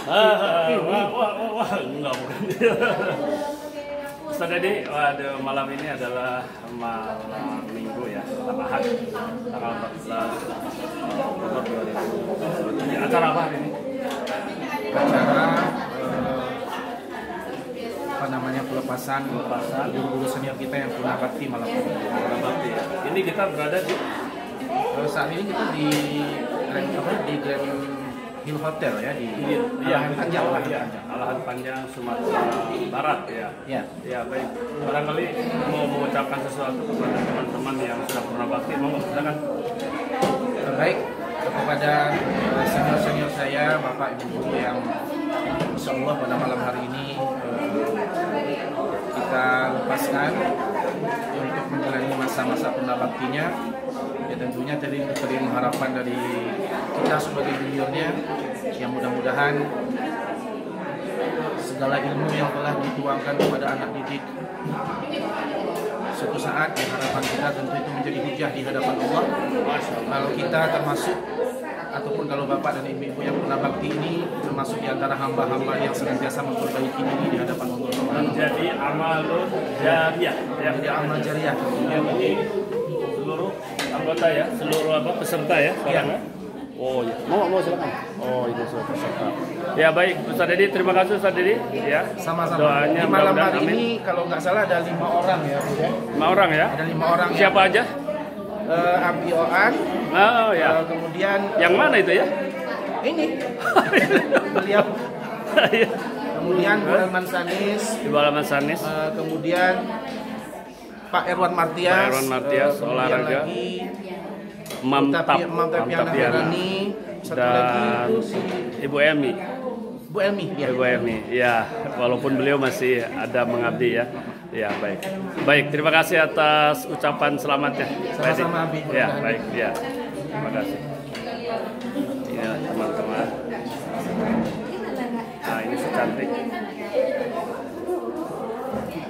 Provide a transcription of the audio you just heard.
Wah, enggak bukan. Ustaz Dedi, waduh, malam ini adalah malam Minggu ya, malam Ahad, tanggal 14 Oktober 2023. Acara apa hari ini? Acara apa namanya pelepasan guru-guru senior kita yang pernah bakti malam ini. Purna Bakti ya. Ini kita berada di Saat ini kita di Grand Hill Hotel ya di Alahan Panjang. Alahan Panjang Sumatera Barat ya. Ya. Ya baik. Barangkali mau mengucapkan sesuatu kepada teman-teman yang sudah purna bakti, mau silakan. Terbaik kepada senior-senior saya, Bapak Ibu guru yang insya Allah pada malam hari ini kita lepaskan untuk menjalani masa-masa purna baktinya. Ya tentunya tadi harapan dari kita sebagai juniornya yang mudah-mudahan segala ilmu yang telah dituangkan kepada anak didik suatu saat ya harapan kita tentu itu menjadi hujah di hadapan Allah. Kalau kita termasuk ataupun kalau bapak dan ibu-ibu yang pernah bakti ini termasuk di antara hamba-hamba yang senantiasa memperbaiki diri di hadapan Allah. Menjadi amal jariah. Menjadi amal jariah. Seluruh anggota ya, seluruh peserta ya sekarang ya. Oh ya, mau silakan. Oh itu seluruh peserta. Ya baik, Ustaz Dedi, terima kasih Ustaz Dedi ya. Sama-sama. Doanya Di malam mudah-mudahan, hari amin. ini kalau nggak salah ada 5 orang ya, Bu ya. 5 orang ya. Ada 5 orang. Siapa aja? Abi Oan. Oh ya. Kemudian Yang mana itu ya? ini beliau. Kemudian Bu Elman Sanis. Ibu Alaman Sanis. Kemudian Pak Erwan Martias. Pak Erwan Martias, olahraga. Mam Tapiana satu lagi itu si Ibu Emi. Bu Elmi. Ya. Ibu Emi, ya, walaupun beliau masih ada mengabdi ya. Ya, baik. Baik, terima kasih atas ucapan selamatnya. Sama-sama, Abi. Ya, baik, ya. Terima kasih. Ya, teman-teman. Nah, ini secantik.